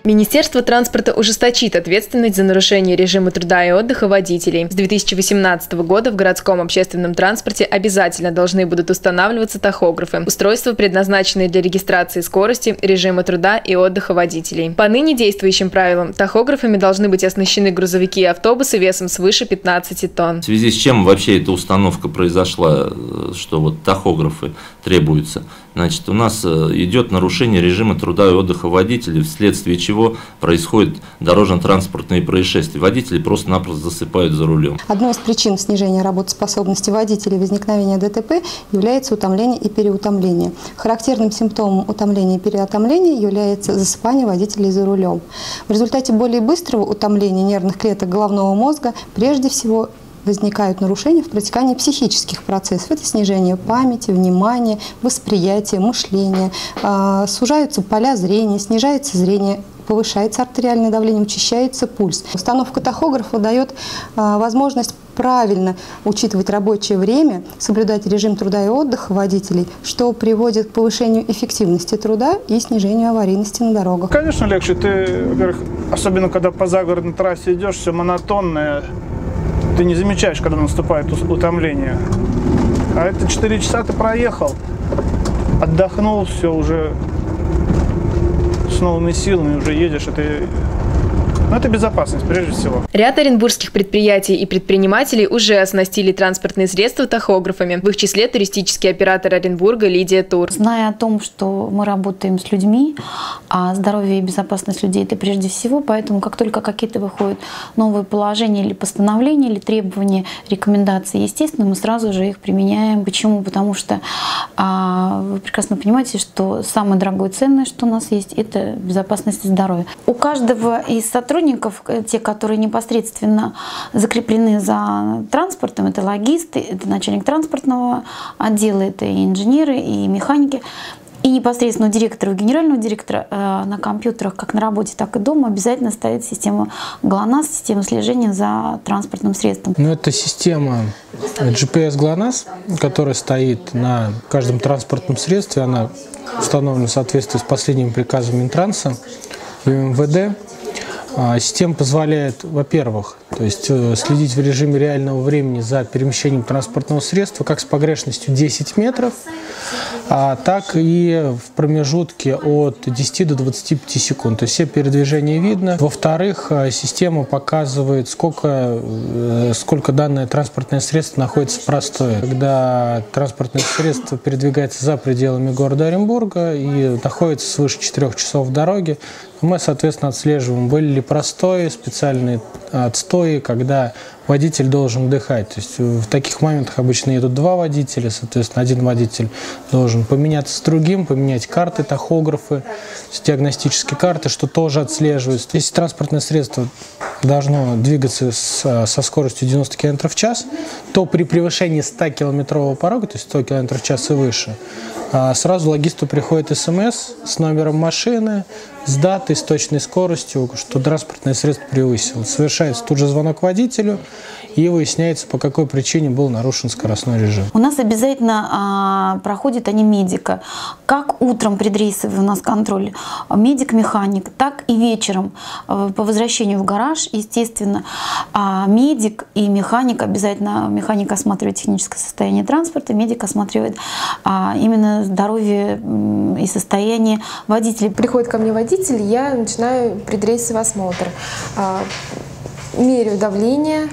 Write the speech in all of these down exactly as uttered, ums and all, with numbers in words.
Министерство транспорта ужесточит ответственность за нарушение режима труда и отдыха водителей. С две тысячи восемнадцатого года в городском общественном транспорте обязательно должны будут устанавливаться тахографы, устройства, предназначенные для регистрации скорости, режима труда и отдыха водителей. По ныне действующим правилам, тахографами должны быть оснащены грузовики и автобусы весом свыше пятнадцати тонн. В связи с чем вообще эта установка произошла, что вот тахографы требуются? Значит, у нас идет нарушение режима труда и отдыха водителей, вследствие чего происходят дорожно-транспортные происшествия. Водители просто-напросто засыпают за рулем. Одной из причин снижения работоспособности водителей и возникновения ДТП является утомление и переутомление. Характерным симптомом утомления и переутомления является засыпание водителей за рулем. В результате более быстрого утомления нервных клеток головного мозга прежде всего возникают нарушения в протекании психических процессов. Это снижение памяти, внимания, восприятия, мышления. Сужаются поля зрения, снижается зрение, повышается артериальное давление, учащается пульс. Установка тахографа дает возможность правильно учитывать рабочее время, соблюдать режим труда и отдыха водителей, что приводит к повышению эффективности труда и снижению аварийности на дорогах. Конечно, легче. Ты, во-первых, особенно когда по загородной трассе идешь, все монотонное. Ты не замечаешь, когда наступает утомление. А это четыре часа ты проехал, отдохнул, все, уже с новыми силами уже едешь. Это, ну, это безопасность прежде всего. Ряд оренбургских предприятий и предпринимателей уже оснастили транспортные средства тахографами. В их числе туристический оператор Оренбурга Лидия Тур. Зная о том, что мы работаем с людьми, а здоровье и безопасность людей – это прежде всего, поэтому как только какие-то выходят новые положения или постановления, или требования, рекомендации, естественно, мы сразу же их применяем. Почему? Потому что а, вы прекрасно понимаете, что самое дорогое и ценное, что у нас есть, это безопасность и здоровье. У каждого из сотрудников, те, которые непосредственно закреплены за транспортом, это логисты, это начальник транспортного отдела, это и инженеры, и механики. И непосредственно у директора, у генерального директора э, на компьютерах, как на работе, так и дома, обязательно стоит система ГЛОНАСС, система слежения за транспортным средством. Ну, это система джи пи эс ГЛОНАСС, которая стоит на каждом транспортном средстве. Она установлена в соответствии с последним приказом Минтранса и эм вэ дэ. Система позволяет, во-первых, то есть следить в режиме реального времени за перемещением транспортного средства, как с погрешностью десять метров, а так и в промежутке от десяти до двадцати пяти секунд. То есть все передвижения видно. Во-вторых, система показывает, сколько, сколько данное транспортное средство находится в простое. Когда транспортное средство передвигается за пределами города Оренбурга и находится свыше четырёх часов в дороге, мы, соответственно, отслеживаем, были ли простои, специальные отстои, когда водитель должен отдыхать. То есть в таких моментах обычно едут два водителя, соответственно, один водитель должен поменяться с другим, поменять карты, тахографы, диагностические карты, что тоже отслеживается. Если транспортное средство должно двигаться с, со скоростью девяноста километров в час, то при превышении ста километрового порога, то есть сто километров в час и выше, сразу логисту приходит смс с номером машины, с датой, с точной скоростью, что транспортное средство превысило. Совершается тут же звонок водителю, и выясняется, по какой причине был нарушен скоростной режим. У нас обязательно а, проходит они медика. Как утром предрейсовый у нас контроль медик-механик, так и вечером а, по возвращению в гараж, естественно, а, медик и механик, обязательно механик осматривает техническое состояние транспорта, медик осматривает а, именно здоровье и состояние водителя. Приходит ко мне водитель, я начинаю предрейсовый осмотр. А, меряю давление,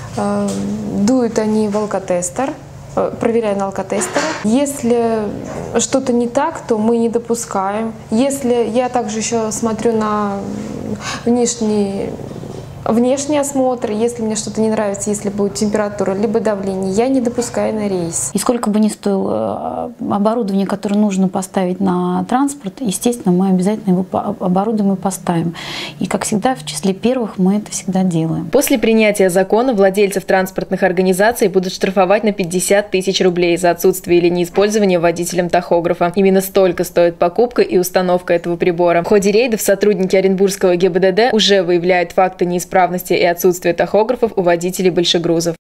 дуют они в алкотестер, проверяю на алкотестере. Если что-то не так, то мы не допускаем. Если я также еще смотрю на внешний Внешний осмотр, если мне что-то не нравится, если будет температура, либо давление, я не допускаю на рейс. И сколько бы ни стоило оборудование, которое нужно поставить на транспорт, естественно, мы обязательно его оборудуем и поставим. И, как всегда, в числе первых мы это всегда делаем. После принятия закона владельцев транспортных организаций будут штрафовать на пятьдесят тысяч рублей за отсутствие или неиспользование водителем тахографа. Именно столько стоит покупка и установка этого прибора. В ходе рейдов сотрудники Оренбургского гэ бэ дэ дэ уже выявляют факты неисправности и отсутствие тахографов у водителей большегрузов.